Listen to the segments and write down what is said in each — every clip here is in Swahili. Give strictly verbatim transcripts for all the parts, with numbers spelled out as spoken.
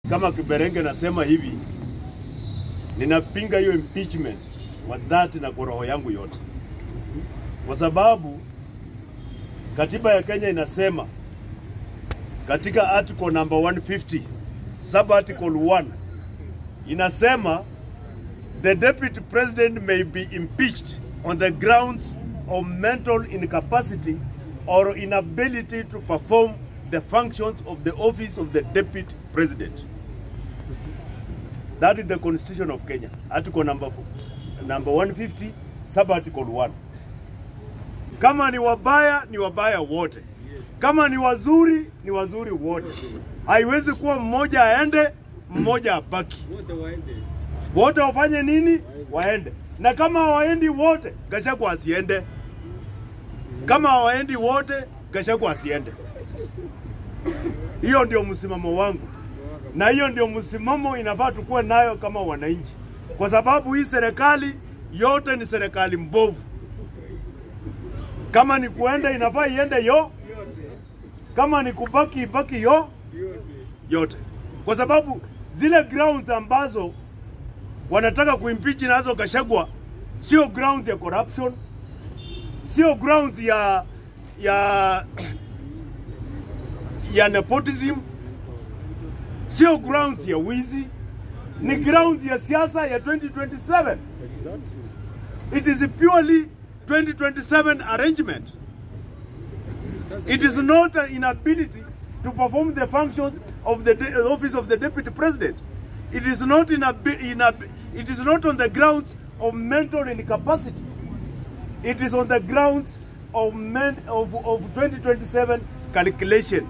kama Kiberenge nasema hivi, ninapinga hiyo impeachment kwa dhati na kwa roho yangu yote, kwa sababu katiba ya Kenya inasema katika article number one fifty sub article one inasema the deputy president may be impeached on the grounds of mental incapacity or inability to perform the functions of the office of the deputy president. That is the constitution of Kenya, article number number one fifty sub article one. Kama ni wabaya ni wabaya wote, kama ni wazuri ni wazuri wote. Haiwezi kuwa mmoja aende mmoja abaki. Wote waende. Wote wafanye nini? Waende. Na kama hawaendi wote, Gachagua asiende. Kama hawaendi wote, Gachagua asiende. Hiyo ndio msimamo wangu. Na hiyo ndio msimamo inafaa tukue nayo kama wananchi. Kwa sababu hii serikali yote ni serikali mbovu. Kama ni kuenda inafaa iende yo. Kama ni kubaki ibaki yo. Yote. Kwa sababu zile grounds ambazo wanataka kuimpeach nazo Gachagua sio grounds ya corruption, sio grounds ya ya ya nepotism, sio grounds ya wizi, ni grounds ya siasa ya twenty twenty-seven. It is a purely twenty twenty-seven arrangement. It is not an inability to perform the functions of the office of the deputy president. It is not in a, in a, it is not on the grounds of mental incapacity. It is on the grounds of men, of, of twenty twenty-seven calculation.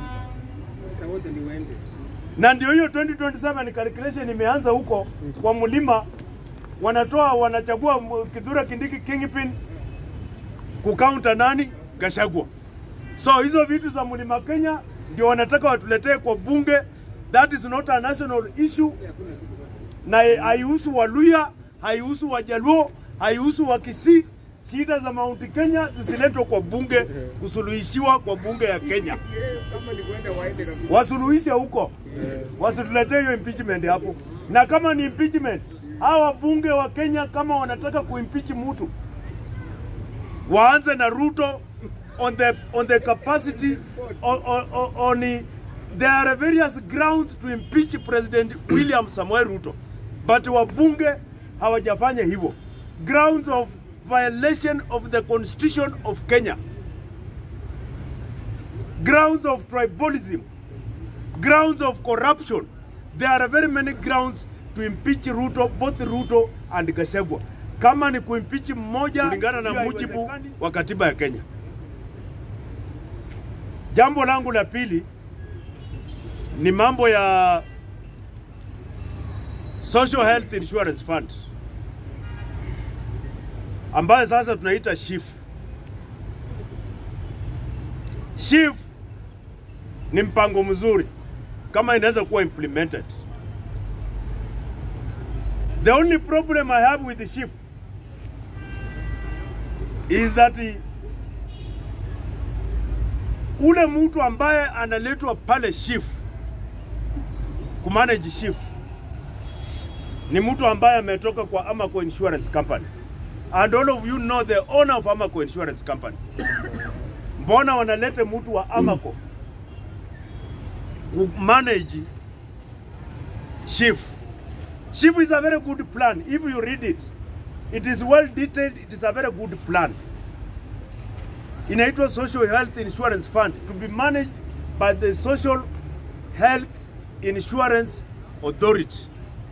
Na ndio hiyo twenty twenty-seven calculation imeanza huko kwa mlima, wanatoa wanachagua Kithure Kindiki Kingpin kukaunta nani? Gachagua. So hizo vitu za mlima Kenya ndio wanataka watuletee kwa bunge. That is not a national issue. Na haihusu Waluya, haihusu Wajaluo, haihusu Wakisii. Shida za Mount Kenya zisiletwe kwa bunge, kusuluhishiwa kwa bunge ya Kenya. Wasuluhishe huko. Wasituletee hiyo impeachment hapo. Na kama ni impeachment, hawa bunge wa Kenya kama wanataka kuimpeach mtu, waanze na Ruto on the on the capacity on, on, on, on the, there are various grounds to impeach President William Samoei Ruto, but wabunge hawajafanya hivyo. Grounds of violation of the constitution of Kenya, grounds of tribalism, grounds of corruption. There are very many grounds to impeach Ruto, both Ruto and Gachagua. Kama ni kuimpeach mmoja kulingana na mujibu wa katiba ya Kenya. Jambo langu la pili ni mambo ya Social Health Insurance Fund, ambayo sasa tunaita S H I F. S H I F ni mpango mzuri kama inaweza kuwa implemented. The only problem I have with the S H I F is that ule mtu ambaye analetwa pale S H I F kumanage S H I F ni mtu ambaye ametoka kwa Amaco Insurance Company. And all of you know the owner of Amaco Insurance Company. Mbona wanalete mtu wa Amaco kumanage S H I F? S H I F is a very good plan. If you read it, it is well detailed. It is a very good plan. Inaitwa Social Health Insurance Fund, to be managed by the Social Health Insurance Authority.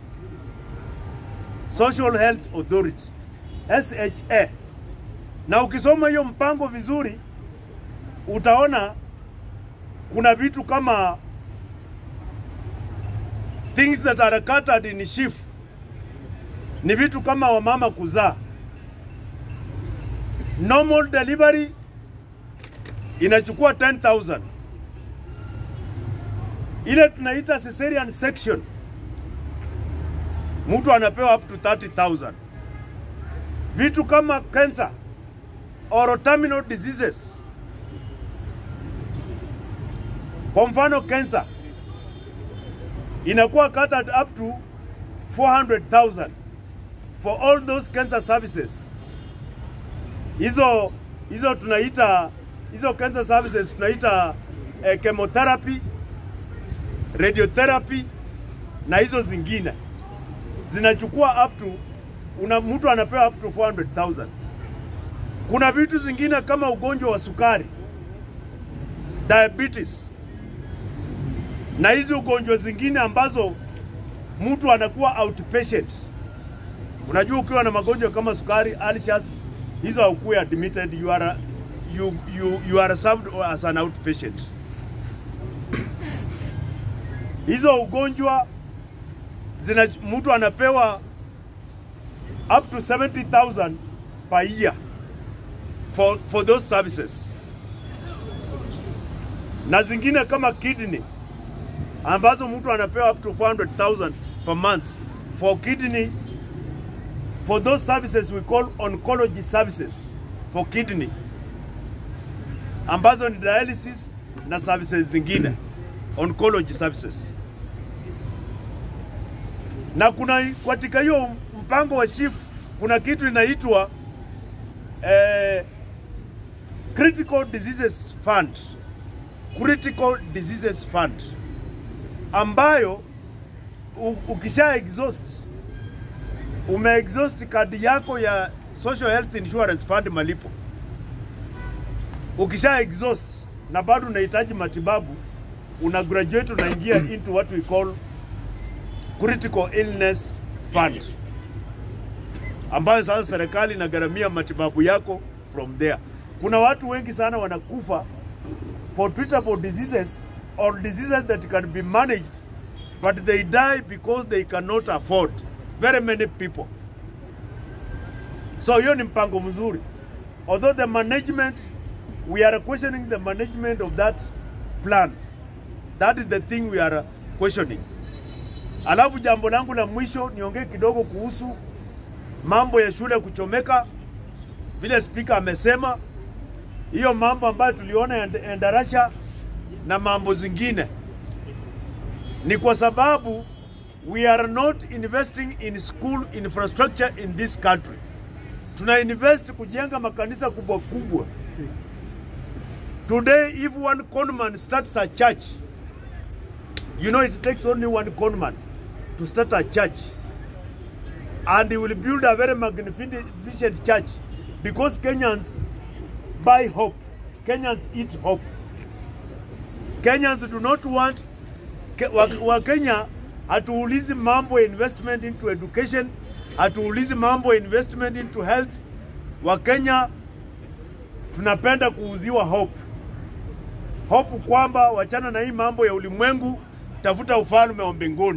Social Health Authority, S H A. Na ukisoma hiyo mpango vizuri, utaona kuna vitu kama things that are catered in S H I F. Ni vitu kama wamama kuzaa. Normal delivery inachukua ten thousand. Ile tunaita cesarean section, mtu anapewa up to thirty thousand. Vitu kama cancer or terminal diseases, kwa mfano cancer, inakuwa cut at up to four hundred thousand for all those cancer services. Hizo hizo tunaita hizo cancer services tunaita eh, chemotherapy, radiotherapy na hizo zingine zinachukua up to una mtu anapewa up to four hundred thousand. Kuna vitu zingine kama ugonjwa wa sukari, diabetes, na hizo ugonjwa zingine ambazo mtu anakuwa outpatient. Unajua ukiwa na magonjwa kama sukari, alishas, hizo haukuwa admitted, you are you you you are served as an outpatient. Hizo ugonjwa zina mtu anapewa up to seventy thousand per year for for those services. Na zingine kama kidney ambazo mtu anapewa up to four hundred thousand per month for kidney, for those services we call oncology services for kidney, ambazo ni dialysis na services zingine, oncology services. Na kuna katika hiyo mpango wa SHIF kuna kitu inaitwa eh, critical diseases fund, critical diseases fund, ambayo ukisha exhaust ume exhaust kadi yako ya social health insurance fund malipo, ukisha exhaust na bado unahitaji matibabu, una graduate unaingia into what we call critical illness fund, ambayo sasa serikali inagharamia matibabu yako from there. Kuna watu wengi sana wanakufa for treatable diseases or diseases that can be managed, but they die because they cannot afford. Very many people. So hiyo ni mpango mzuri. Although the management, we are questioning the management of that plan. That is the thing we are questioning. Alafu jambo langu la mwisho niongee kidogo kuhusu mambo ya shule kuchomeka. Vile speaker amesema, hiyo mambo ambayo tuliona ya Endarasha na mambo zingine ni kwa sababu we are not investing in school infrastructure in this country. Tuna invest kujenga makanisa kubwa kubwa. Today, if one conman starts a church, you know it takes only one conman to start a church, and he will build a very magnificent church, because Kenyans buy hope. Kenyans eat hope. Kenyans do not want wa, wa Kenya hatuulizi mambo ya investment into education, hatuulizi mambo ya investment into health. Wa Kenya tunapenda kuuziwa hope. Hope kwamba wachana na hii mambo ya ulimwengu, tafuta ufalme wa mbinguni.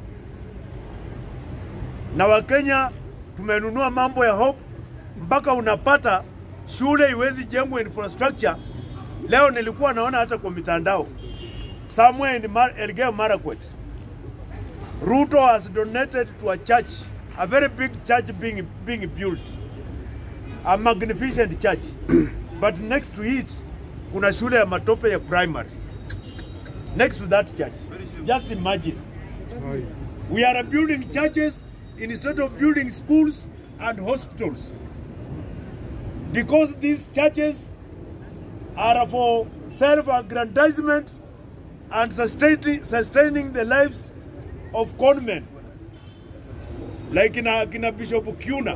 Na wa Kenya tumenunua mambo ya hope mpaka unapata shule iwezi jengwa infrastructure. Leo nilikuwa naona hata kwa mitandao somewhere in Mar Elgeyo Marakwet, Ruto has donated to a church, a very big church being being built, a magnificent church. But next to it kuna shule ya matope ya primary next to that church. Just imagine. We are building churches instead of building schools and hospitals, because these churches are for self-aggrandizement and sustaining, sustaining the lives of conmen, like kina, kina Bishop Kiuna,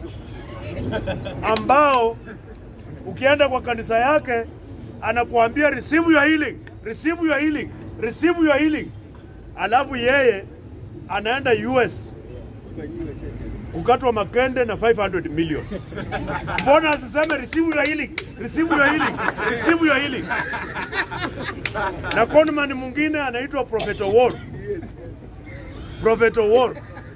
ambao ukienda kwa kanisa yake anakuambia receive your healing, receive your healing, receive your healing, alafu yeye anaenda U S kukatwa makende na five hundred million. Mbona asiseme receive your healing, receive your healing, receive your healing? Na conman mwingine anaitwa Prophet War, Prophet War,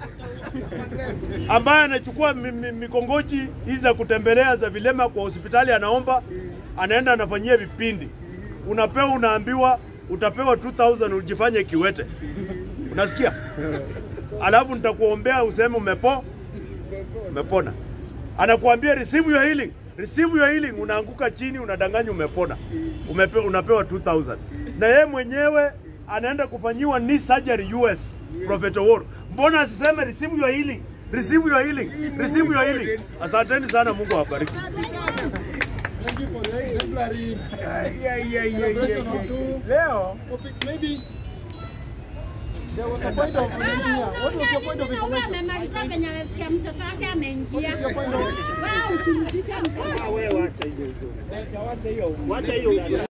ambaye anachukua mikongoji hizi za kutembelea za vilema kwa hospitali, anaomba, anaenda anafanyia vipindi. Unapewa, unaambiwa utapewa two thousand ujifanye kiwete. Unasikia? Alafu nitakuombea useme umepo umepona. Anakuambia receive your healing, receive your healing, unaanguka chini unadanganya umepona. Umepewa, unapewa two thousand. Na yeye mwenyewe anaenda kufanyiwa knee surgery U S, Prophet Owuor. Mbona asiseme receive your healing? Receive your healing. Receive your healing. Asanteni sana, Mungu awabariki. Thank you for the exemplary Yeah, yeah, yeah, yeah, celebration yeah, of two Leo. topics. Maybe there was a point of information here. What was your point of information? What is your point of Wewe wacha hiyo hiyo. Wacha hiyo.